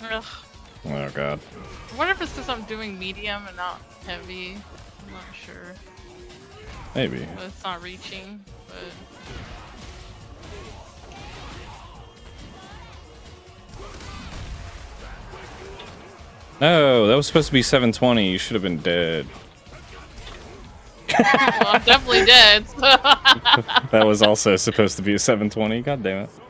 Ugh. Oh god. I wonder if it's because I'm doing medium and not heavy. I'm not sure. Maybe. But it's not reaching, but... No, that was supposed to be 720. You should have been dead. Well, I'm definitely dead. That was also supposed to be a 720. God damn it.